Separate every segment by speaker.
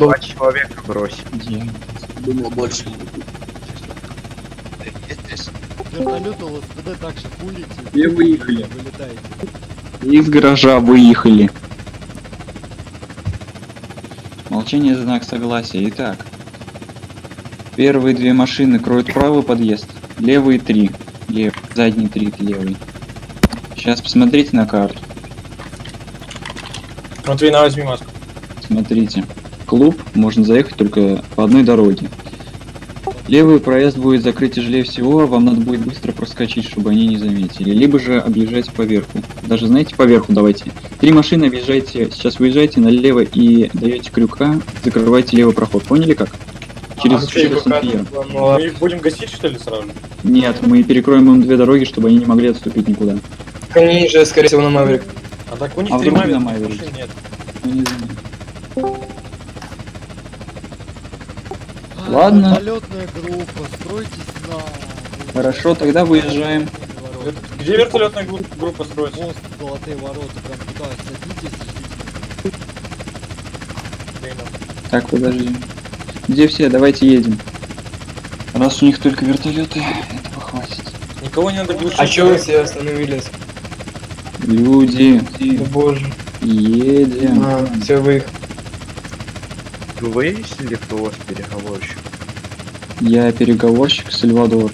Speaker 1: Два человека бросить.
Speaker 2: Думал больше.
Speaker 3: Вертолет ЛСПД также пулите.
Speaker 4: И выехали.
Speaker 3: Вылетаете.
Speaker 4: Из гаража выехали. Молчание — знак согласия. Итак, первые две машины кроют правый подъезд, левые три. Задний 3, левый. Сейчас посмотрите на карту.
Speaker 5: Матвей, на возьми маску.
Speaker 4: Смотрите. Клуб можно заехать только по одной дороге. Левый проезд будет закрыть тяжелее всего, вам надо будет быстро проскочить, чтобы они не заметили. Либо же объезжайте по верху. Даже, знаете, по верху давайте. 3 машины объезжайте, сейчас выезжайте налево и даете крюка, закрывайте левый проход. Поняли как? Через Санфьер.
Speaker 5: Мы их будем гасить, что ли, сразу?
Speaker 4: Нет, мы перекроем им 2 дороги, чтобы они не могли отступить никуда.
Speaker 1: Они же, скорее всего, на Маврик.
Speaker 5: А так у них
Speaker 4: А
Speaker 5: 3
Speaker 4: вдруг на
Speaker 5: машин
Speaker 4: Маврике?
Speaker 5: нет.
Speaker 4: Ну, не знаю. Ладно.
Speaker 3: Вертолетная группа, стройтесь на...
Speaker 4: Хорошо, тогда выезжаем.
Speaker 5: Где вертолетная группа строится?
Speaker 3: Мост, золотые ворота, прям туда садитесь, ждите.
Speaker 4: Так, подожди. Где все? Давайте едем. Раз у них только вертолеты, этого хватит.
Speaker 5: Никого не надо глушить.
Speaker 1: А чё вы все остановились?
Speaker 4: Люди,
Speaker 1: О боже.
Speaker 4: едем.
Speaker 1: А, все вы.
Speaker 4: Я переговорщик Сальвадор.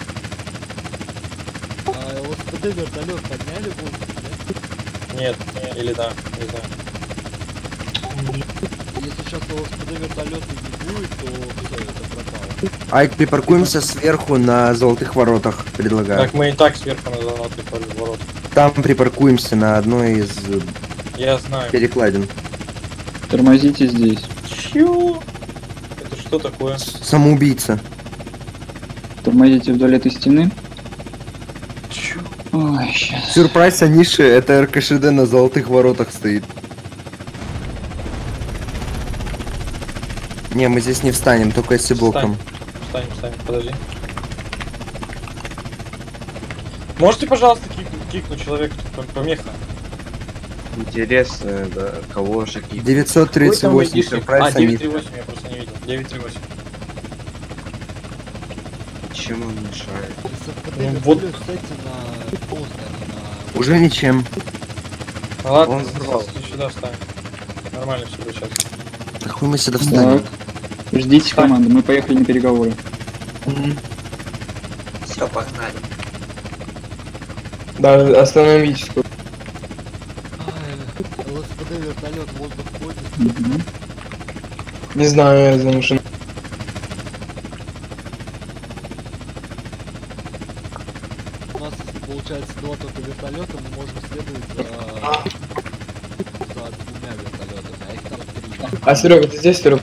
Speaker 3: А ЛСПД вертолет подняли в воздух,
Speaker 5: Нет, или да, не знаю.
Speaker 3: Если сейчас ЛСПД вертолета не будет, то все, это пропало.
Speaker 6: Айк, припаркуемся сверху на золотых воротах, предлагаю.
Speaker 5: Так, мы и так сверху на золотый ворот.
Speaker 6: Там припаркуемся на одной из
Speaker 5: Я знаю.
Speaker 6: перекладин.
Speaker 4: Тормозите здесь.
Speaker 5: Чё? Это что такое?
Speaker 6: Самоубийца.
Speaker 4: Тормозите вдоль этой стены.
Speaker 5: Чё?
Speaker 4: Ой, сейчас.
Speaker 6: Сюрприз Аниши, это РКШД на золотых воротах стоит. Не, мы здесь не встанем, только если боком.
Speaker 5: Встанем, подожди. Можете, пожалуйста, кикнуть человека, тут помеха?
Speaker 1: Интересно, да, кого же какие.
Speaker 6: 938, сюрприз Аниши.
Speaker 5: 938, я просто не видел. 938.
Speaker 1: Чем он мешает?
Speaker 3: ЛСПД
Speaker 5: Ну,
Speaker 3: вертолет,
Speaker 5: вот.
Speaker 3: кстати, на мост, а не на...
Speaker 6: Уже ничем.
Speaker 5: Ну ладно,
Speaker 1: Он взорвал.
Speaker 5: сюда встанем. Нормально все будет сейчас.
Speaker 6: Да хуй мы сюда встанем.
Speaker 4: Так. Ждите команду, мы поехали на переговоры.
Speaker 2: Все, погнали.
Speaker 1: Да, остановитесь.
Speaker 3: ЛСПД вертолет в воздух ходит.
Speaker 4: Мгм.
Speaker 1: Не знаю, я за машину.
Speaker 3: У нас, если получается 2 только вертолета, мы можем следовать за 2 вертолетами, а их там 3.
Speaker 1: А, Серега, ты здесь, Серега?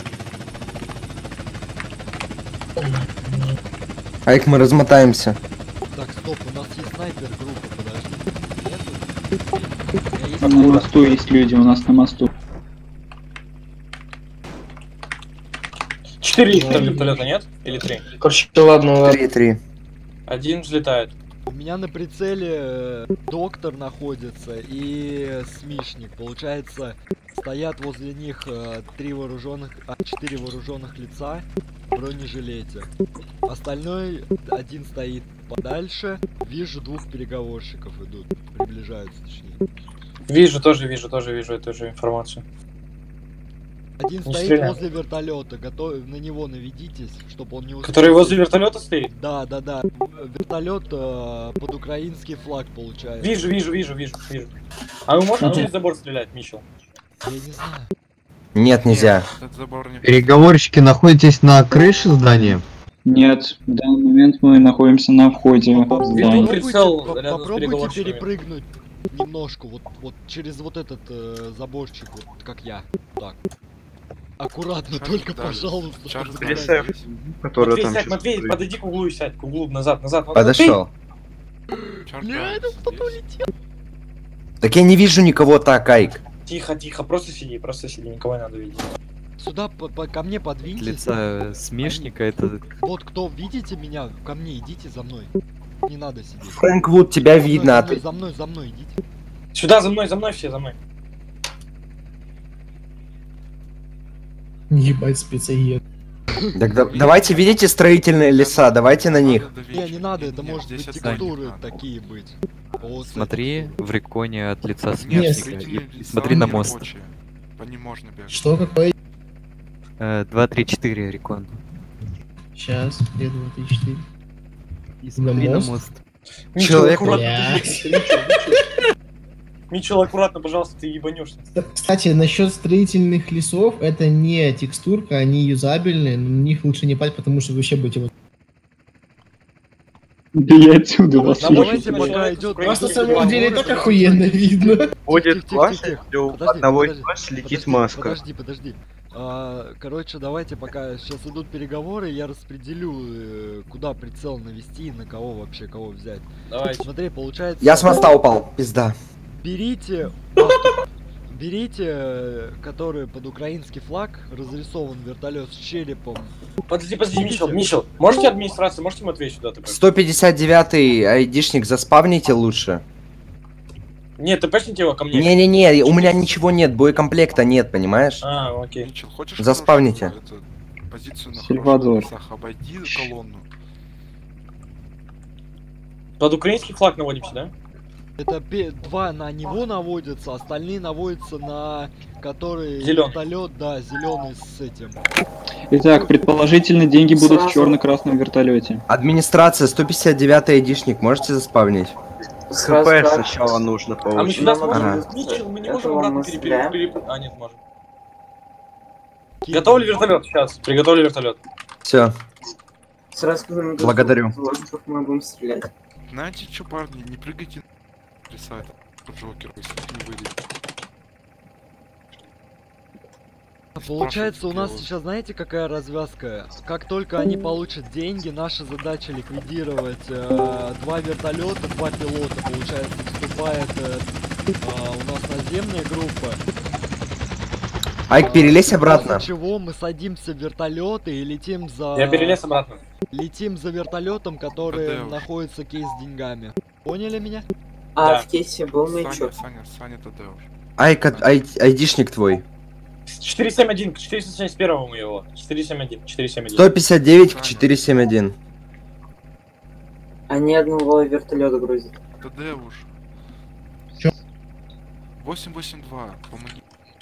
Speaker 6: Айк, мы размотаемся.
Speaker 3: Так, стоп, у нас есть снайпер группа, подожди. Нету? У меня есть
Speaker 4: На мосту есть люди, у нас на мосту.
Speaker 5: 4 вертолета нет? Или 3?
Speaker 1: Короче, ладно, ладно.
Speaker 6: 3-3.
Speaker 5: Один взлетает.
Speaker 3: У меня на прицеле доктор находится и смишник. Получается, стоят возле них 4 вооруженных лица в бронежилете. Остальной один стоит подальше. Вижу 2 переговорщиков идут, приближаются точнее.
Speaker 5: Вижу эту же информацию.
Speaker 3: Один
Speaker 5: Не
Speaker 3: стоит
Speaker 5: стреляй.
Speaker 3: возле вертолета, на него наведитесь, чтобы он не успел.
Speaker 5: Который возле вертолета стоит?
Speaker 3: Да. Вертолет под украинский флаг получается.
Speaker 5: Вижу. А вы можете через забор стрелять, Мичел?
Speaker 3: Я не знаю.
Speaker 6: Нет, нельзя.
Speaker 7: Переговорщики, находитесь на крыше здания?
Speaker 4: Нет, в данный момент мы находимся на входе в здание.
Speaker 5: Прицел рядом с
Speaker 3: Попробуйте
Speaker 5: переговорщиками.
Speaker 3: перепрыгнуть немножко, вот через вот этот заборчик, вот как я. Так. Аккуратно, только, пожалуйста. чтобы
Speaker 1: Прицеп, который
Speaker 5: Матвей,
Speaker 1: там
Speaker 5: сядь,
Speaker 1: сейчас
Speaker 5: Матвей,
Speaker 1: стоит.
Speaker 5: подойди к углу и сядь, к углу, назад.
Speaker 6: Подошел.
Speaker 3: Бля, это кто-то улетел.
Speaker 6: Так я не вижу никого так, Айк.
Speaker 5: Тихо, просто сиди, никого не надо видеть.
Speaker 3: Сюда ко мне подвиньтесь.
Speaker 8: Лица смешника это...
Speaker 3: Вот кто видите меня, ко мне идите за мной. Не надо сидеть.
Speaker 6: Фрэнк Вуд, тебя видно, а ты...
Speaker 3: За мной идите.
Speaker 5: Сюда, за мной все, за мной.
Speaker 9: Ебать, спецагент.
Speaker 6: Так давайте, видите строительные леса, давайте на них.
Speaker 3: Не надо, это может быть текстуры такие быть. Вот
Speaker 8: Смотри в реконе от лица
Speaker 9: Нет,
Speaker 8: смертника и смотри на мост.
Speaker 10: По ним можно бегать.
Speaker 9: Что, какое?
Speaker 8: 2, 3, 4 рекон.
Speaker 9: Сейчас, 2, 3, 4.
Speaker 8: И смотри на
Speaker 9: мост?
Speaker 8: мост.
Speaker 6: Человек-
Speaker 5: Мичел, аккуратно, пожалуйста, ты ебанешься.
Speaker 9: Кстати, насчет строительных лесов, это не текстурка, они юзабельные, но на них лучше не пать, потому что вы вообще будете вот...
Speaker 4: Да я отсюда вас
Speaker 3: Давайте
Speaker 4: вижу.
Speaker 3: пока идет.
Speaker 9: Просто на самом деле так охуенно видно.
Speaker 1: Будет
Speaker 3: Тихо,
Speaker 1: класс,
Speaker 3: тихо, тихо.
Speaker 1: если у
Speaker 3: Подожди,
Speaker 1: одного из
Speaker 3: подожди,
Speaker 1: вас летит
Speaker 3: подожди,
Speaker 1: маска.
Speaker 3: Подожди. Короче, давайте пока сейчас идут переговоры, я распределю, куда прицел навести и на кого вообще, кого взять.
Speaker 5: Давайте.
Speaker 3: Смотри, получается...
Speaker 6: Я с моста упал, пизда.
Speaker 3: Берите, который под украинский флаг, разрисован вертолет с черепом.
Speaker 5: Подожди, Мичел, можете администрацию, можете Матвей сюда?
Speaker 6: 159-й айдишник заспавните лучше.
Speaker 5: Нет, ты пошните его ко мне.
Speaker 6: Не-не-не, у меня ничего нет, боекомплекта нет, понимаешь?
Speaker 5: А, окей.
Speaker 10: Мичел, хочешь
Speaker 6: Заспавните.
Speaker 10: хорошую позицию на
Speaker 4: Сальвадор.
Speaker 10: хороших местах? Обойди колонну.
Speaker 5: Под украинский флаг наводимся, да?
Speaker 3: Это два на него наводятся, остальные наводятся на который
Speaker 5: Зелёный.
Speaker 3: вертолет, да, зеленый с этим.
Speaker 4: Итак, предположительно, деньги будут в черно-красном вертолете.
Speaker 6: Администрация, 159-й айдишник, можете заспавнить?
Speaker 1: ХП сначала нужно
Speaker 5: А мы
Speaker 1: получить.
Speaker 5: сюда сможем?
Speaker 6: Ага.
Speaker 5: Мичел, мы не можем обратно перепрыгнуть. А, нет, можем. Готовили вертолет сейчас. Приготовили вертолет.
Speaker 6: Все,
Speaker 2: Сразу скажу,
Speaker 6: благодарю.
Speaker 2: мы будем стрелять.
Speaker 10: Знаете что, парни, не прыгайте на леса, это Джокер, если не выйдет.
Speaker 3: Получается, у нас
Speaker 10: делают.
Speaker 3: сейчас знаете какая развязка? Как только они получат деньги, наша задача ликвидировать два вертолета, два пилота. Получается, вступает у нас наземная группа.
Speaker 6: Айк, перелезь обратно.
Speaker 3: После чего мы садимся в вертолеты и летим за...
Speaker 5: Я перелез обратно.
Speaker 3: Летим за вертолетом, который
Speaker 10: ТД уж.
Speaker 3: находится кейс с деньгами. Поняли меня?
Speaker 2: А
Speaker 5: Да.
Speaker 2: в кейсе был маячок.
Speaker 10: Саня ТД уж.
Speaker 6: Айк, айдишник твой.
Speaker 5: 471, к 471 мы его. 471, 471.
Speaker 6: 159 к 471.
Speaker 2: Они одного вертолета грузят.
Speaker 10: ТД уж.
Speaker 9: Чё?
Speaker 10: 882, помоги.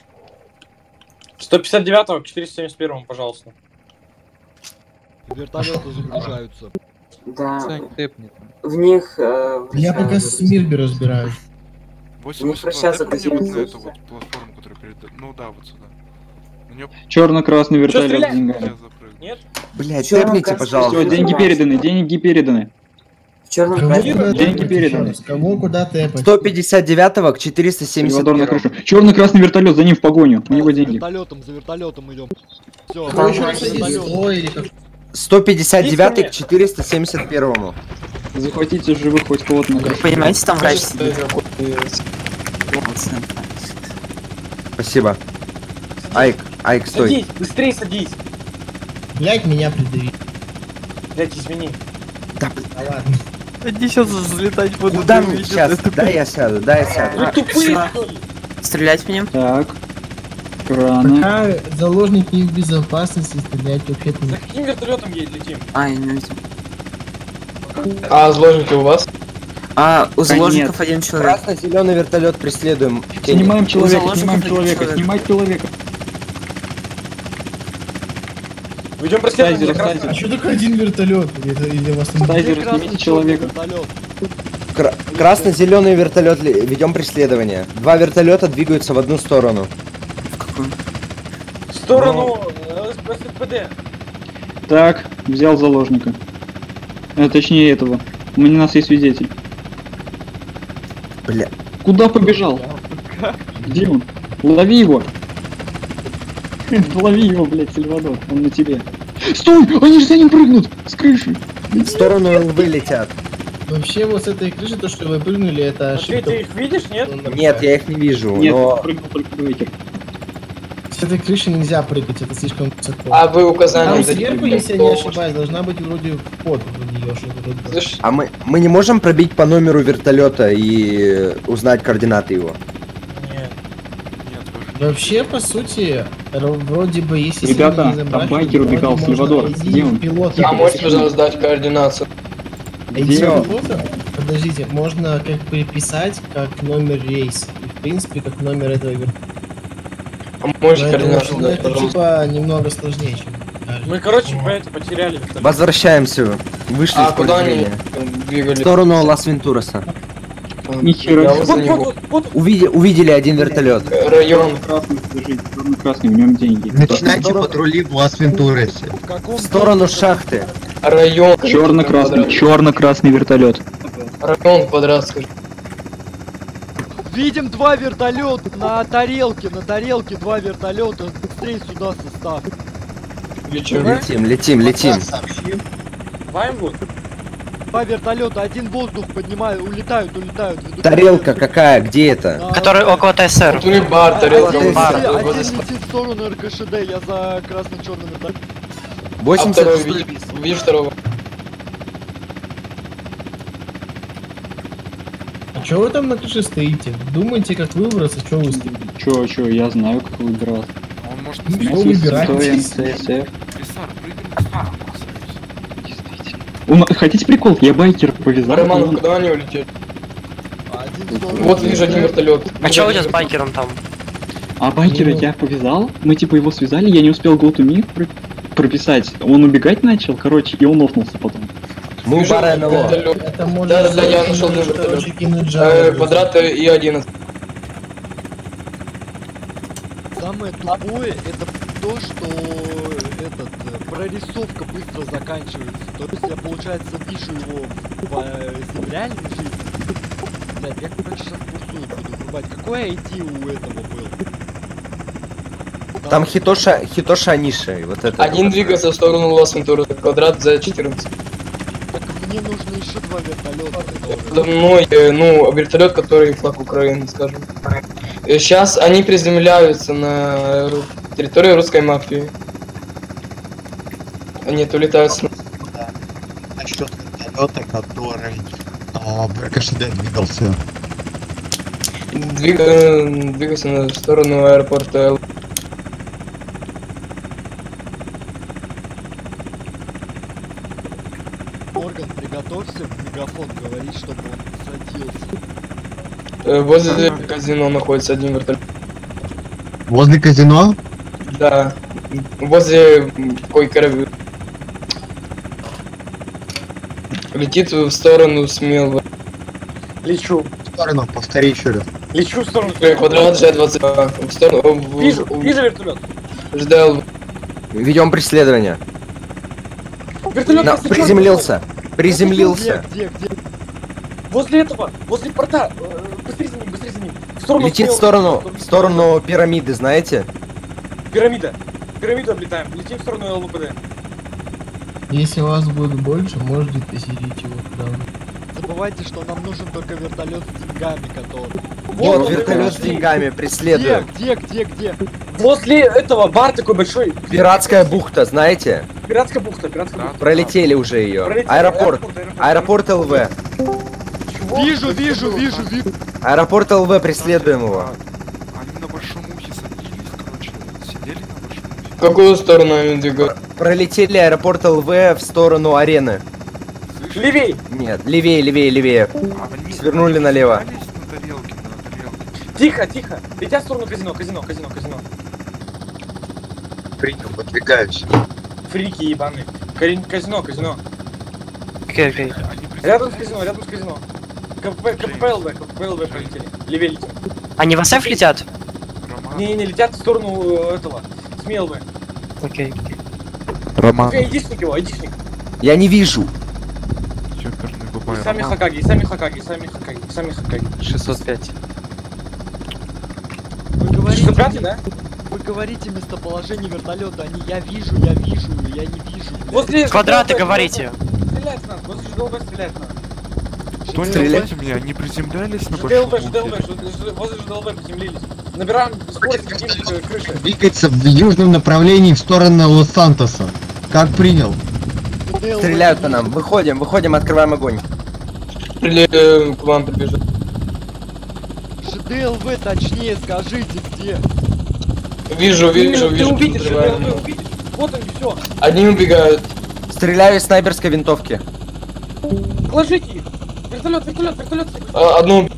Speaker 5: 159 к 471, пожалуйста.
Speaker 3: Вертолеты загружаются.
Speaker 2: Да,
Speaker 8: Сань, тэпни там.
Speaker 2: в них...
Speaker 9: Я пока с Мирби разбираюсь.
Speaker 10: 882,
Speaker 2: прощаться
Speaker 10: дай мне вот на
Speaker 2: хотелось.
Speaker 10: эту вот платформу, которая перед... Ну да, вот сюда. На неё
Speaker 4: Черно-красный вертолет с
Speaker 5: стрелять?
Speaker 4: деньгами.
Speaker 10: я запрыгну.
Speaker 5: Нет?
Speaker 6: Блять,
Speaker 2: Чё,
Speaker 6: тэпните,
Speaker 2: как-
Speaker 6: пожалуйста.
Speaker 4: Все, деньги переданы, деньги переданы.
Speaker 2: В черном
Speaker 9: Кого
Speaker 2: красном.
Speaker 9: куда
Speaker 4: Деньги
Speaker 9: тэпать
Speaker 4: переданы.
Speaker 9: еще раз? Кого куда тэпать?
Speaker 6: 159 к
Speaker 4: Сальвадор на
Speaker 6: 471.
Speaker 4: крышу. Черно-красный вертолет, за ним в погоню. У него
Speaker 3: За
Speaker 4: деньги.
Speaker 3: вертолетом идем. Все,
Speaker 9: Кто еще раз садись? Стой или как?
Speaker 6: 159 к 471.
Speaker 4: Захватите живых хоть кого-то на крышу.
Speaker 2: Понимаете, там врач сидит.
Speaker 6: Спасибо. Айк, стой.
Speaker 5: Садись, быстрее садись.
Speaker 9: Блять, меня придавили.
Speaker 5: Блять, извини.
Speaker 6: Да,
Speaker 9: А ладно.
Speaker 8: Они сейчас взлетать будут.
Speaker 6: куда мне сейчас? Дай я сяду.
Speaker 5: Вы тупые, что ли?
Speaker 2: Стрелять в нем?
Speaker 4: Так. Краны.
Speaker 9: Пока заложник не в безопасности, стрелять вообще-то
Speaker 5: За
Speaker 9: не...
Speaker 5: каким вертолетом летим?
Speaker 2: А, я не видел.
Speaker 1: А заложники у вас?
Speaker 2: А, у
Speaker 4: Да
Speaker 2: заложников один человек.
Speaker 6: Красно-зеленый вертолет преследуем.
Speaker 4: Снимаем человека,
Speaker 2: заложников
Speaker 4: снимаем
Speaker 2: один
Speaker 4: человека,
Speaker 2: человек.
Speaker 4: снимать человека.
Speaker 5: Ведем преследование.
Speaker 4: Тайзер,
Speaker 5: красный.
Speaker 9: А что такое один вертолет? Это или вас там...
Speaker 4: Тайзер,
Speaker 3: Красный
Speaker 4: снимите
Speaker 3: черный
Speaker 4: человека.
Speaker 3: вертолет.
Speaker 6: Красно-зеленый вертолет, ведем преследование. Два вертолета двигаются в одну сторону.
Speaker 2: В какую?
Speaker 5: В сторону СПД.
Speaker 4: Так, взял заложника. Точнее этого. У нас есть свидетель.
Speaker 6: Бля.
Speaker 4: Куда побежал? Где он? Лови его! Лови его, блядь, Сальвадор, он на тебе. Стой! Они же за ним прыгнут! С крыши!
Speaker 6: В сторону ЛВ летят.
Speaker 9: Вообще вот с этой крыши, то, что вы прыгнули, это
Speaker 5: Матвей,
Speaker 9: ошибка.
Speaker 5: ты их видишь, нет?
Speaker 6: Нет, я их не вижу,
Speaker 4: Нет,
Speaker 6: но...
Speaker 4: прыгнул только Брейкер.
Speaker 9: С этой крыши нельзя прыгать, это слишком высоко.
Speaker 1: А вы указания
Speaker 9: Там
Speaker 1: дадите?
Speaker 9: сверху, если я не ошибаюсь, должна быть вроде вход в нее, что-то вроде.
Speaker 6: А мы не можем пробить по номеру вертолета и узнать координаты его?
Speaker 5: Нет.
Speaker 10: Нет, вы же
Speaker 9: Вообще, по сути, вроде бы, если
Speaker 4: Ребята,
Speaker 9: сильно не
Speaker 4: там
Speaker 9: заморачиваться,
Speaker 4: байкер
Speaker 9: вроде
Speaker 4: убегал,
Speaker 9: можно
Speaker 4: Сальвадор.
Speaker 9: ID
Speaker 4: Где он?
Speaker 9: пилота.
Speaker 1: А можете, пожалуйста, дать координацию?
Speaker 9: ID пилота, подождите, можно как бы писать как номер рейса. И, в принципе, как номер этого вертолета.
Speaker 1: А можете
Speaker 9: Поэтому,
Speaker 1: координацию
Speaker 9: ну,
Speaker 1: дать,
Speaker 9: это
Speaker 1: пожалуйста?
Speaker 9: типа немного сложнее, чем кажется.
Speaker 5: Мы, короче, потеряли вертолет.
Speaker 6: Возвращаемся. Вышли
Speaker 1: А
Speaker 6: из
Speaker 1: куда они
Speaker 6: поля зрения. В
Speaker 1: двигались?
Speaker 6: сторону Лас-Вентураса.
Speaker 4: Нихера
Speaker 1: Я
Speaker 4: себе.
Speaker 1: возле
Speaker 5: Вот,
Speaker 1: него.
Speaker 5: вот, вот, вот.
Speaker 6: Увидели один вертолет.
Speaker 1: Район.
Speaker 4: Красный, скажите, черный-красный, в нем деньги.
Speaker 7: Начинайте патрули в Лас-Вентурасе.
Speaker 3: В каком
Speaker 6: В сторону
Speaker 3: доме?
Speaker 6: шахты.
Speaker 1: Район.
Speaker 4: Черно-красный, черно-красный вертолет.
Speaker 1: Район квадрат, скажи.
Speaker 3: Видим 2 вертолета на тарелке 2 вертолета. Быстрее сюда состав.
Speaker 1: Вечер.
Speaker 6: Летим.
Speaker 5: Ваймвуд?
Speaker 3: 2 вертолета, один воздух поднимают, улетают. ведут
Speaker 6: Тарелка
Speaker 3: вертолет.
Speaker 6: какая? Где это?
Speaker 3: На-
Speaker 2: Который около ТСР.
Speaker 1: Тут у них бар, тарелка.
Speaker 3: Один
Speaker 6: бар.
Speaker 3: летит в сторону РКШД, я за красно-черным вертолетом.
Speaker 1: А
Speaker 6: 80
Speaker 1: второй, видишь второго?
Speaker 9: А чё вы там на крыше стоите? Думаете, как выбраться, чё вы стоите?
Speaker 4: Чё, я знаю, как выбираться.
Speaker 10: А он может
Speaker 9: Ну,
Speaker 10: не
Speaker 9: что выбираетесь?
Speaker 4: ЦСР.
Speaker 10: Комиссар, прыгай.
Speaker 4: Хотите прикол? Я байкер повязал.
Speaker 1: Романов, куда они улетели?
Speaker 3: Один в сторону.
Speaker 1: Вот вижу один вертолет.
Speaker 2: А чё у тебя с байкером там?
Speaker 4: А байкера
Speaker 9: Ну.
Speaker 4: я повязал, мы типа его связали, я не успел go to me прописать. Он убегать начал, короче, и он офнулся потом.
Speaker 6: Мы у
Speaker 1: Вижу
Speaker 6: бара НЛО.
Speaker 1: вертолет.
Speaker 9: Это может
Speaker 1: Да, я
Speaker 9: быть,
Speaker 1: нашел
Speaker 9: короче,
Speaker 1: вертолет.
Speaker 9: кинуть жалобу.
Speaker 1: Квадраты и 11.
Speaker 3: Самое тупое это то, что прорисовка быстро заканчивается. То есть я, получается, вижу его в реальной жизни. Блядь, я, короче, сейчас курсую буду врубать. Какой ID у этого был?
Speaker 6: Там Хитоша Аниши. Вот это.
Speaker 1: Один двигается в сторону Лас-Вентура. Квадрат за 14.
Speaker 3: Так мне нужно еще 2 вертолета.
Speaker 1: Подо мной, вертолет, который флаг Украины, скажем. Сейчас они приземляются на территории русской мафии. Нет, улетают с...
Speaker 7: Насчет вертолета, который в РКШД двигался.
Speaker 1: Двигайся на сторону аэропорта.
Speaker 3: Морган, приготовься в мегафон говорить, чтобы он садился.
Speaker 1: Возле казино находится один вертолет.
Speaker 7: Возле казино?
Speaker 1: Да. Возле койка. Летит в сторону смело.
Speaker 5: Лечу.
Speaker 7: В сторону, повтори еще раз.
Speaker 5: Лечу в сторону.
Speaker 1: Квадрат Ж-22. В сторону...
Speaker 5: Вижу вертолет.
Speaker 1: Ждал.
Speaker 6: Ведем преследование.
Speaker 5: Вертолет
Speaker 6: Приземлился.
Speaker 3: Где?
Speaker 5: возле этого, возле порта. Быстрее за ним. В сторону
Speaker 6: Летит
Speaker 5: смело.
Speaker 6: в сторону пирамиды, знаете?
Speaker 5: Пирамида. Пирамиду облетаем. Летим в сторону ЛВПД.
Speaker 9: Если у вас будет больше, можете поселить его туда.
Speaker 3: Забывайте, что нам нужен только вертолет с деньгами, который...
Speaker 6: Вот вертолет с деньгами преследует.
Speaker 3: Где?
Speaker 5: Возле этого бар такой большой.
Speaker 6: Пиратская бухта, знаете?
Speaker 5: Пиратская бухта.
Speaker 6: Пролетели уже ее.
Speaker 5: Пролетели.
Speaker 6: Аэропорт ЛВ.
Speaker 5: Чего?
Speaker 3: Вижу.
Speaker 6: Аэропорт ЛВ, преследуем его.
Speaker 10: Они на большом ухе садились, короче, сидели на большом ухе.
Speaker 1: В какую сторону они двигаются?
Speaker 6: Пролетели аэропорт ЛВ в сторону арены.
Speaker 10: Слышишь?
Speaker 5: Левей.
Speaker 6: Нет, левее.
Speaker 10: А они
Speaker 6: Свернули налево.
Speaker 10: садились на тарелке.
Speaker 5: Тихо. Летят в сторону казино.
Speaker 7: Принял, выдвигаюсь.
Speaker 5: Фрики ебаные. Казино.
Speaker 2: Окей.
Speaker 10: Они
Speaker 5: Рядом с казино. КПП ЛВ пролетели. Левее летим.
Speaker 2: Они в СФ летят?
Speaker 10: Роман,
Speaker 5: Не, летят в сторону этого. СМИ ЛВ.
Speaker 2: Окей.
Speaker 8: Роман.
Speaker 5: Айдишник его.
Speaker 6: Я не вижу.
Speaker 10: Чёперный
Speaker 5: И
Speaker 10: бабай.
Speaker 5: сами
Speaker 10: Роман.
Speaker 5: Хакаги.
Speaker 8: 605.
Speaker 3: Вы говорите,
Speaker 5: 605, да?
Speaker 3: вы говорите местоположение вертолета, я вижу, я не вижу. блядь.
Speaker 5: Возле
Speaker 2: Квадраты
Speaker 5: ЖДЛБ
Speaker 2: говорите.
Speaker 5: Стрелять надо. Возле ЖДЛБ стрелять надо.
Speaker 10: Кто не
Speaker 6: Стрелять?
Speaker 10: меня? Они приземлялись на большом
Speaker 5: ЖДЛБ.
Speaker 10: ухе?
Speaker 5: Возле ЖДЛБ приземлились. Набираем скорость, летим к крыше.
Speaker 7: Двигается в южном направлении в сторону Лос-Сантоса. Как принял?
Speaker 3: ДЛВ
Speaker 6: Стреляют по
Speaker 3: вижу.
Speaker 6: нам. Выходим, открываем огонь.
Speaker 1: К вам прибежит.
Speaker 3: ЖДЛВ точнее скажите где.
Speaker 1: Вижу,
Speaker 5: Ты
Speaker 1: вижу.
Speaker 5: увидишь,
Speaker 1: подрываем.
Speaker 5: ты увидишь. Вот они, все.
Speaker 1: Одни убегают.
Speaker 6: Стреляю из снайперской винтовки.
Speaker 5: Ложите их. Вертолет.
Speaker 1: Одну.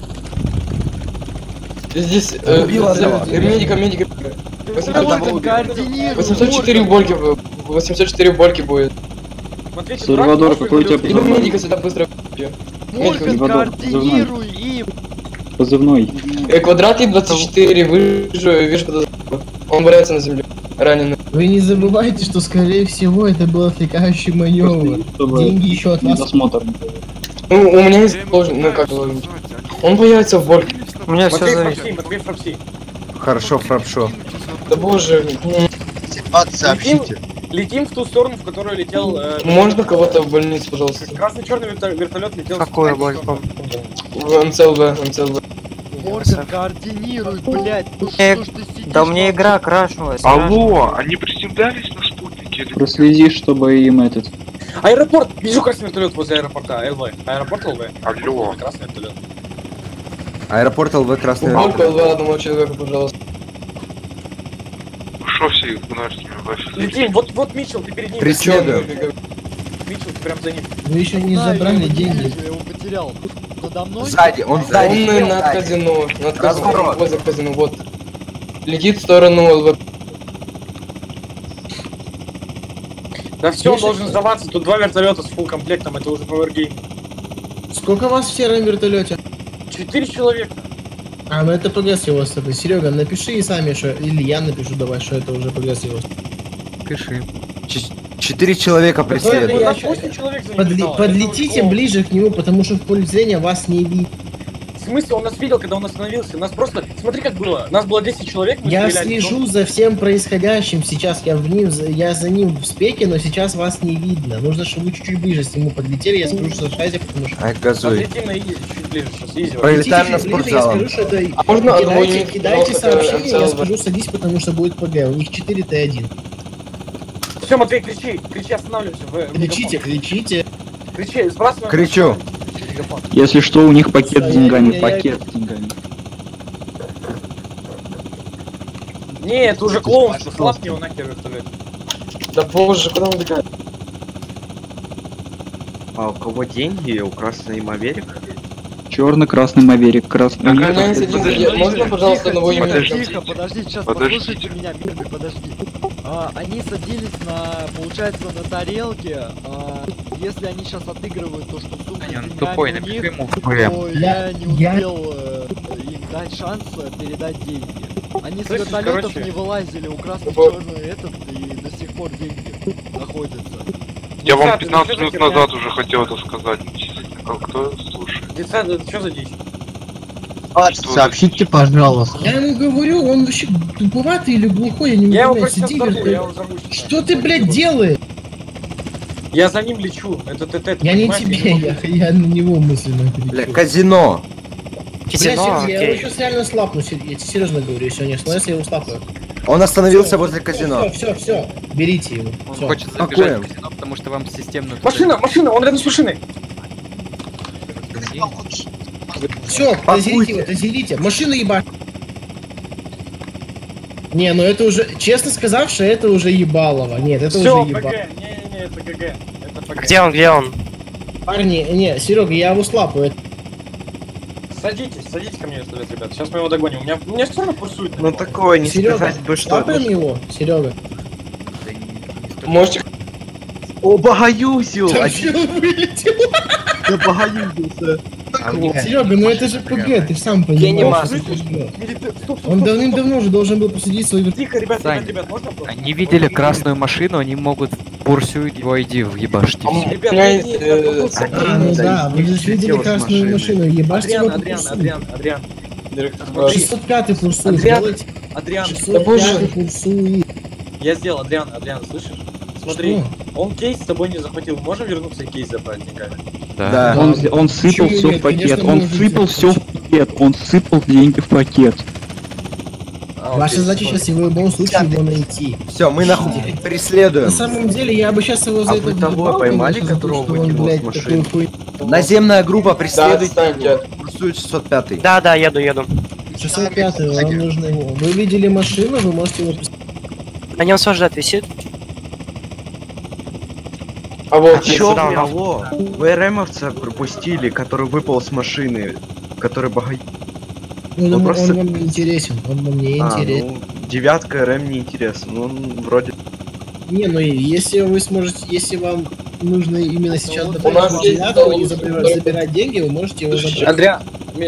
Speaker 1: Здесь...
Speaker 6: Убил одного.
Speaker 1: Медика.
Speaker 3: Морган, координируй.
Speaker 1: 804 больки. 804 больки будет.
Speaker 5: Смотрите,
Speaker 4: Сальвадор, какой у тебя
Speaker 1: Иду медика сюда быстро.
Speaker 3: Морган,
Speaker 4: Сальвадор,
Speaker 3: координируй и...
Speaker 4: Позывной.
Speaker 1: Квадрат и 24, вижу подозреваю. Он валяется на земле. Раненый.
Speaker 9: Вы не забывайте, что скорее всего это был отвлекающий маневр. Деньги еще от вас.
Speaker 4: Досмотр.
Speaker 1: Ну, у меня есть сложный, ну как его. Он появится в больке.
Speaker 2: У меня все зависит.
Speaker 5: Матвей Фрапси.
Speaker 6: Хорошо, фрапшо.
Speaker 1: Да боже.
Speaker 7: Сообщите.
Speaker 5: Летим в ту сторону, в которую летел...
Speaker 1: Можно кого-то в больницу, пожалуйста?
Speaker 5: Красно-черный вертолет летел...
Speaker 2: Какую больку?
Speaker 1: В МЦЛВ.
Speaker 3: Морган, координируй, блядь. Ну
Speaker 2: Э,
Speaker 3: что ж ты сидишь?
Speaker 2: Да у меня игра крашнулась.
Speaker 10: Алло, они приземлялись на спутнике или...
Speaker 4: Проследи, чтобы им этот...
Speaker 5: Аэропорт! Вижу красный вертолет возле аэропорта, ЛВ. Аэропорт ЛВ.
Speaker 10: Алло.
Speaker 5: Красный вертолет.
Speaker 6: Аэропорт ЛВ красный.
Speaker 1: Больку ЛВ одного человека, пожалуйста.
Speaker 10: Шо все их гнать с ними вообще?
Speaker 5: Летим, вот Митчелл, ты перед ним.
Speaker 6: Преследуем.
Speaker 5: Митчелл, ты прям за ним.
Speaker 9: Вы еще не
Speaker 3: Знаю,
Speaker 9: забрали
Speaker 3: я его
Speaker 9: деньги.
Speaker 3: вижу, я его потерял. Надо мной?
Speaker 6: Сзади, он сзади.
Speaker 1: Он над казино.
Speaker 6: Разворот.
Speaker 1: Возле казино, вот. Летит в сторону ЛВ.
Speaker 5: Да все, он должен сдаваться. Тут 2 вертолета с фулл комплектом, это уже Power
Speaker 9: Сколько вас в сером вертолете?
Speaker 5: 4 человека.
Speaker 9: А, ну это ПГС его с тобой. Серега, напиши и сами, что... Или я напишу, давай, что это уже ПГС его.
Speaker 8: Пиши.
Speaker 6: 4 человека преследуют.
Speaker 9: Я
Speaker 5: Нас
Speaker 9: щас-
Speaker 5: 8 человек за ним стало.
Speaker 9: Подлетите
Speaker 5: Это-
Speaker 9: ближе к нему, потому что в поле зрения вас не видно.
Speaker 5: В смысле, он нас видел, когда он остановился. Нас просто... Смотри, как было. Нас было 10 человек, мы
Speaker 9: Я
Speaker 5: стреляли.
Speaker 9: слежу за всем происходящим сейчас. Я за ним в спеке, но сейчас вас не видно. Нужно, чтобы вы чуть-чуть ближе к нему подлетели. Я скажу, что шазик, потому что...
Speaker 6: Ай, газуй.
Speaker 5: Подлетим на изи, чуть ближе сейчас. Изи.
Speaker 6: Пролетаем на
Speaker 9: Подлетите ближе,
Speaker 6: спортзал.
Speaker 9: Я скажу, что это...
Speaker 1: А можно одного
Speaker 9: Кидайте
Speaker 1: пожалуйста,
Speaker 9: сообщение, я
Speaker 1: МЦЛВ?
Speaker 9: скажу, садись, потому что будет ПГ. У них 4 Т1.
Speaker 5: Все, Матвей, кричи, останавливайся.
Speaker 9: Кричите.
Speaker 5: Кричи, сбрасывай.
Speaker 6: Кричу.
Speaker 5: Мегафон.
Speaker 4: Если что, у них пакет
Speaker 9: Всё,
Speaker 4: с деньгами,
Speaker 9: я-
Speaker 4: пакет с деньгами.
Speaker 5: Не, это уже клоун, слаб его нахер вертолет.
Speaker 1: Да боже, куда он убегает?
Speaker 11: А у кого деньги? У Красный Маверик?
Speaker 4: Черный-красный маверик, красный.
Speaker 1: У меня есть один заезд. Можно, пожалуйста, одного имени?
Speaker 3: Подожди, сейчас
Speaker 10: Подождите.
Speaker 3: послушайте меня, мирный, подожди. Они садились на, получается, на тарелке. Если они сейчас отыгрывают то, что сумка с
Speaker 8: Он
Speaker 3: деньгами
Speaker 8: тупой,
Speaker 3: у
Speaker 8: напиши
Speaker 3: них,
Speaker 8: ему в ПМ.
Speaker 3: то
Speaker 9: Я-
Speaker 3: я не успел им дать шанс передать деньги. Они с
Speaker 5: Слышишь,
Speaker 3: вертолетов
Speaker 5: короче,
Speaker 3: не вылазили, у красно-черного этот, и до сих пор деньги находятся.
Speaker 10: Я вам
Speaker 5: Десятый,
Speaker 10: 15
Speaker 5: ну что
Speaker 10: минут
Speaker 5: за херня?
Speaker 10: назад уже хотел это сказать. Действительно, кто слушает?
Speaker 5: Десят, это что за дичь?
Speaker 7: Сообщите, пожалуйста.
Speaker 9: Я ему говорю, он вообще туповатый или глухой, я не
Speaker 5: Я его
Speaker 9: могу понять.
Speaker 5: просто
Speaker 9: Сиди,
Speaker 5: взорву, я
Speaker 9: вертолет.
Speaker 5: его взорву сейчас.
Speaker 9: Что ты, блядь, делаешь?
Speaker 5: Я за ним лечу, это ТТ.
Speaker 9: Я не тебе, я на него мысленно
Speaker 6: Бля,
Speaker 9: кричу.
Speaker 6: казино.
Speaker 9: Бля,
Speaker 2: Казино,
Speaker 9: я его
Speaker 2: окей.
Speaker 9: сейчас реально слапну, я тебе серьезно говорю, если он не остановится, я его слапаю.
Speaker 6: Он остановился возле казино.
Speaker 9: Все, берите его.
Speaker 8: Он
Speaker 9: Всё.
Speaker 8: хочет
Speaker 6: Спокоен.
Speaker 8: забежать в казино, потому что вам системно... туда-
Speaker 5: Машина, он рядом с машиной.
Speaker 9: Все, тазерите, машину ебать. Не, ну это уже, честно сказавши, это уже ебалово. Нет, это
Speaker 5: Все,
Speaker 9: уже
Speaker 5: ПГ,
Speaker 9: ебалово.
Speaker 5: не, это ГГ. Это ПГ.
Speaker 2: Где он?
Speaker 9: Парни, не, Серега, я его слапаю.
Speaker 5: Садитесь ко мне, вертолет, ребят. Сейчас мы его догоним. У меня все равно пульсует.
Speaker 11: Ну такое, не
Speaker 9: Серега,
Speaker 11: сказать бы что.
Speaker 9: слапаем его, Серега.
Speaker 1: Можете...
Speaker 11: О, Багаюзю!
Speaker 9: Да чё вылетел?
Speaker 11: Да Багаюзился!
Speaker 9: Серега, ну это же ПГ, ты ж сам понимаешь. это ж ПГ. Он давным-давно уже должен был посадить свой вертолет.
Speaker 5: Тихо, ребят,
Speaker 8: Сань,
Speaker 5: можно просто?
Speaker 8: Они видели красную машину, они могут пурсуить его ID въебашить. и всё.
Speaker 5: Ребят,
Speaker 1: У меня есть...
Speaker 9: А, ну да, вы же видели красную машину, ебашьте его по курсу.
Speaker 5: Адриан.
Speaker 1: Директор
Speaker 5: Смотри.
Speaker 9: 605 курсует,
Speaker 5: Адриан.
Speaker 9: делайте.
Speaker 5: Адриан,
Speaker 9: 605 курсует.
Speaker 5: я сделал, Адриан, слышишь? Смотри, он кейс с собой не захватил. Можем вернуться и кейс забрать деньгами?
Speaker 6: Да.
Speaker 4: Он сыпал
Speaker 9: Почему
Speaker 4: все
Speaker 9: нет?
Speaker 4: в пакет,
Speaker 9: Конечно,
Speaker 4: он
Speaker 9: можете.
Speaker 4: сыпал все в пакет, он сыпал деньги в пакет.
Speaker 9: Ваша задача сейчас его в любом случае его найти.
Speaker 6: Все, мы нахуй
Speaker 9: На
Speaker 6: преследуем.
Speaker 9: самом деле, я бы сейчас его за
Speaker 11: А
Speaker 9: это
Speaker 11: вы того
Speaker 9: въебал,
Speaker 11: поймали,
Speaker 9: конечно, за то,
Speaker 11: которого
Speaker 9: что он,
Speaker 11: выкинул
Speaker 9: блядь,
Speaker 11: с машины?
Speaker 9: такую хуйню.
Speaker 6: Наземная группа
Speaker 1: Да,
Speaker 6: преследует.
Speaker 1: отстаньте.
Speaker 6: Курсует 605.
Speaker 2: Да, еду.
Speaker 9: 605, вам нужно его. Вы видели машину, вы можете его...
Speaker 2: На нем сажать висит?
Speaker 1: А вот,
Speaker 11: А чё, алло? Вы РМовца пропустили, который выпал с машины, который багай...
Speaker 9: Он,
Speaker 11: Он просто-
Speaker 9: он вам не интересен, он вам не интересен.
Speaker 11: ну, девятка РМ не интересно, но он вроде...
Speaker 9: Не, ну и если вы сможете, если вам нужно именно сейчас
Speaker 1: у
Speaker 9: добавить
Speaker 1: нас есть
Speaker 9: девятку и
Speaker 1: заложник.
Speaker 9: забирать деньги, вы можете его забрать.
Speaker 5: Адриан,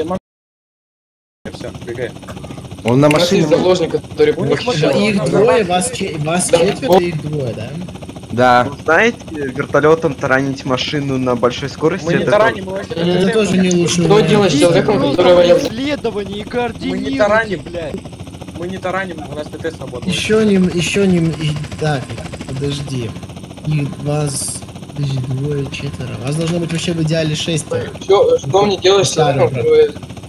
Speaker 5: все, бегай.
Speaker 6: Он на
Speaker 1: у нас есть
Speaker 6: машине.
Speaker 1: заложник, который
Speaker 5: У них
Speaker 1: похищал.
Speaker 5: машина.
Speaker 9: Их двое, вас
Speaker 1: Да.
Speaker 9: четверо, их двое, да?
Speaker 6: Да.
Speaker 11: Ну, знаете, вертолетом таранить машину на большой скорости...
Speaker 5: Мы не
Speaker 11: это
Speaker 5: тараним его, если
Speaker 9: Это тоже не лучше.
Speaker 1: Что делать с человеком, который военный?
Speaker 3: Исследование и
Speaker 5: Мы
Speaker 3: координируйте,
Speaker 5: не тараним.
Speaker 3: блядь.
Speaker 5: Мы не тараним, у нас ТТ свободно.
Speaker 9: Еще не... Так, подожди. Их вас... Подожди, двое, четверо. Вас должно быть вообще в идеале 6.
Speaker 1: Что мне делать с человеком, который...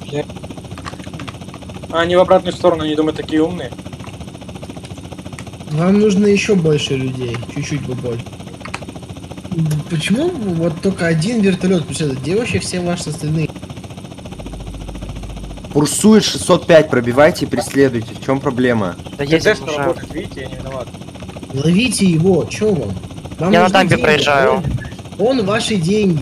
Speaker 5: А они в обратную сторону, они думают, такие умные.
Speaker 9: Вам нужно еще больше людей. Чуть-чуть побольше. Почему вот только один вертолет? Где вообще все ваши остальные?
Speaker 6: Курсует 605, пробивайте и преследуйте. В чем проблема?
Speaker 2: Да
Speaker 5: ТТ что работает, видите, я не виноват.
Speaker 9: Ловите его, чё вам? Вам
Speaker 2: Я на
Speaker 9: нужны
Speaker 2: дамбе
Speaker 9: деньги.
Speaker 2: проезжаю.
Speaker 9: Он ваши деньги.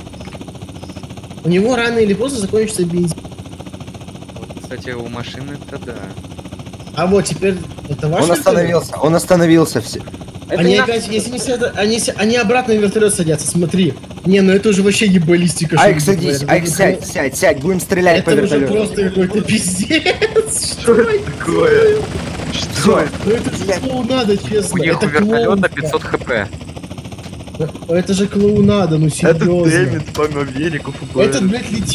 Speaker 9: У него рано или поздно закончится бензин.
Speaker 8: Вот, кстати, у машины-то да.
Speaker 9: А вот теперь это ваш
Speaker 6: Он остановился, он остановился все.
Speaker 5: Это
Speaker 9: Они
Speaker 5: не
Speaker 9: опять, если не сядут, они обратно в вертолет садятся, смотри. Не, ну это уже вообще не баллистика.
Speaker 6: Айк,
Speaker 9: что ли,
Speaker 6: садись,
Speaker 9: это
Speaker 6: Айк,
Speaker 9: уже
Speaker 6: сядь, будем стрелять по
Speaker 9: Это уже
Speaker 6: вертолету.
Speaker 9: просто какой-то пиздец. Что это
Speaker 11: такое? Что?
Speaker 9: Ну это же клоунада, честно.
Speaker 8: У них у
Speaker 9: Это
Speaker 8: вертолета
Speaker 9: клоунка.
Speaker 8: 500 хп.
Speaker 9: Это же клоунада, ну
Speaker 11: Это
Speaker 9: серьезно.
Speaker 11: Дэмит, помимо великов,
Speaker 9: Этот, блядь, летит.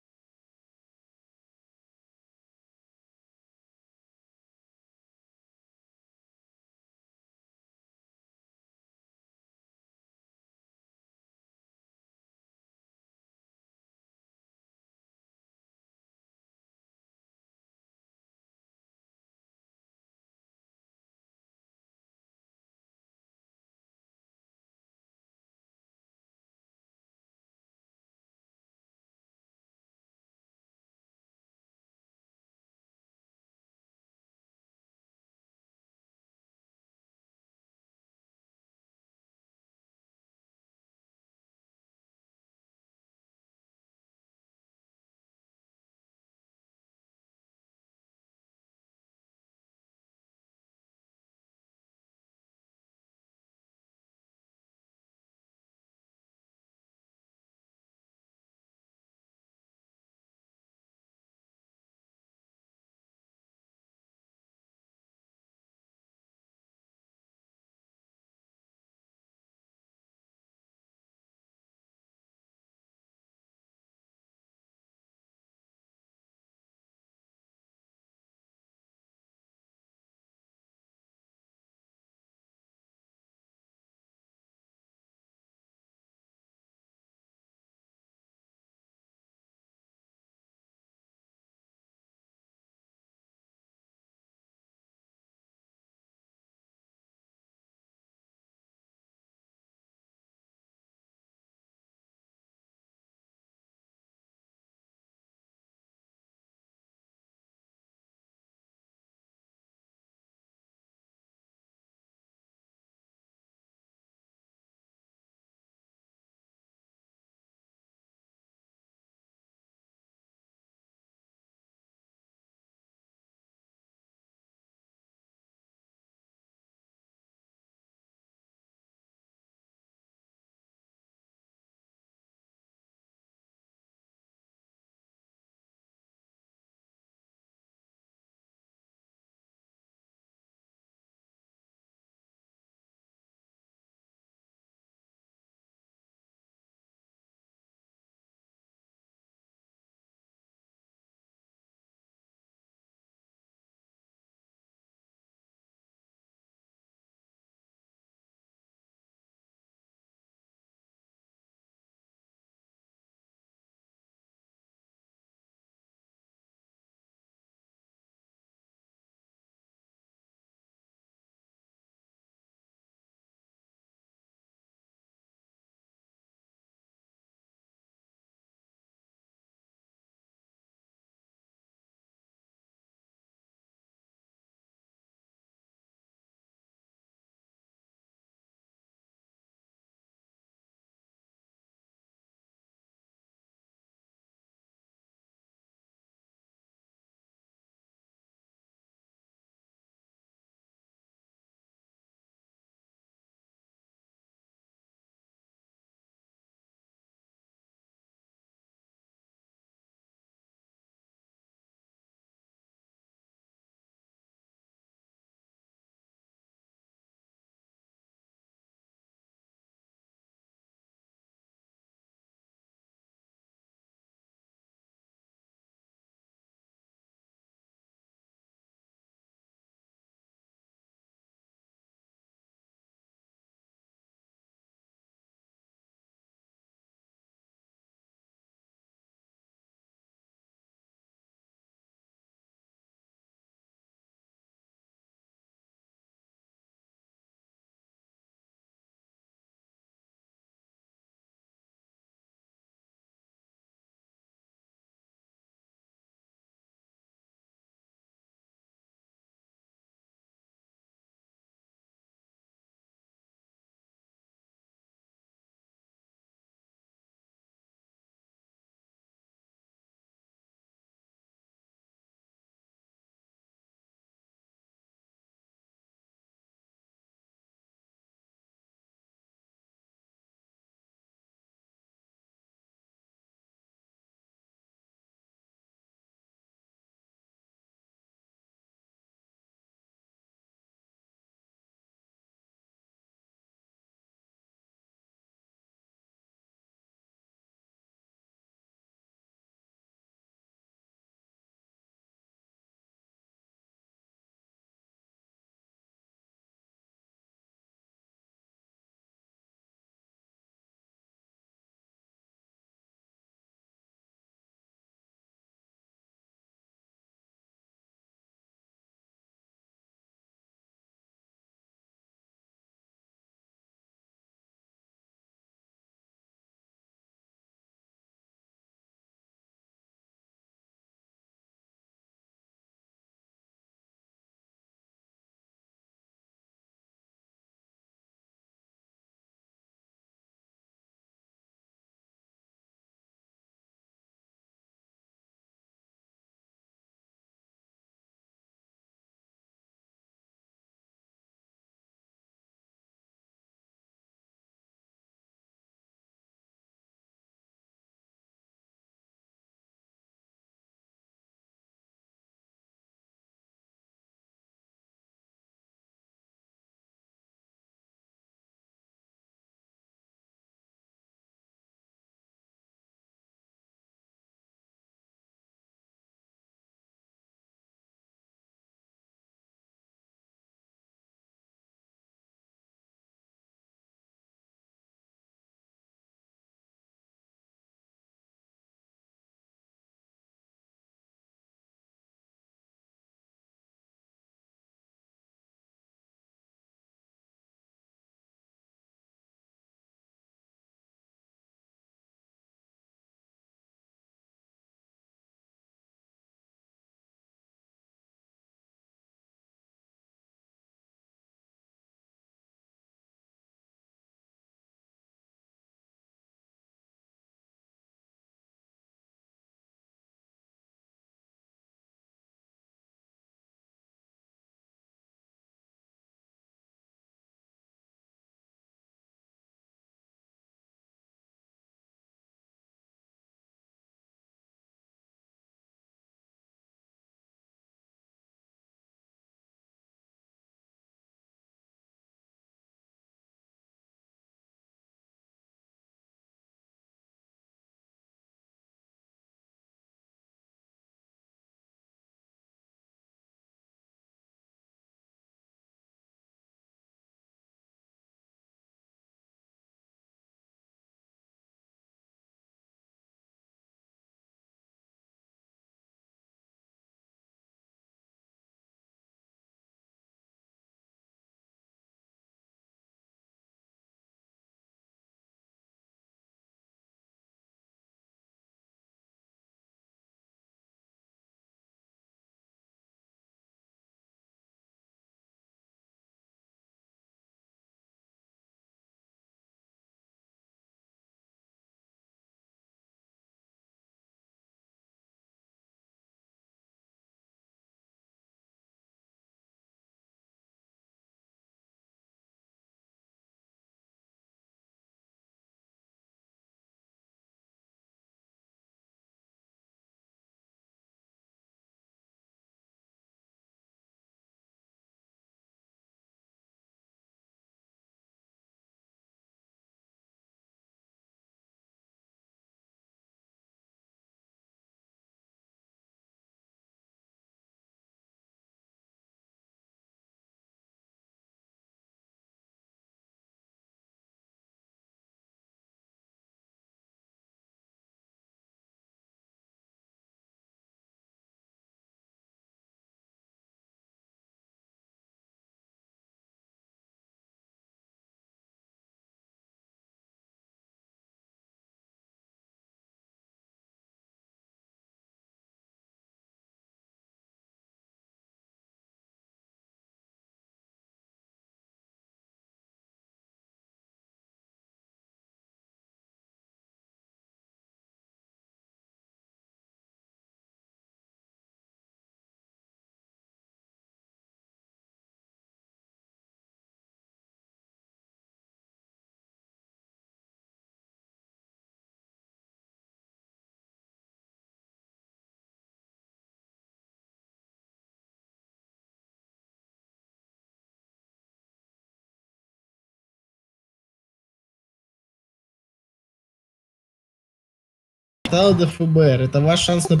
Speaker 9: портала до ФБР. Это ваш шанс на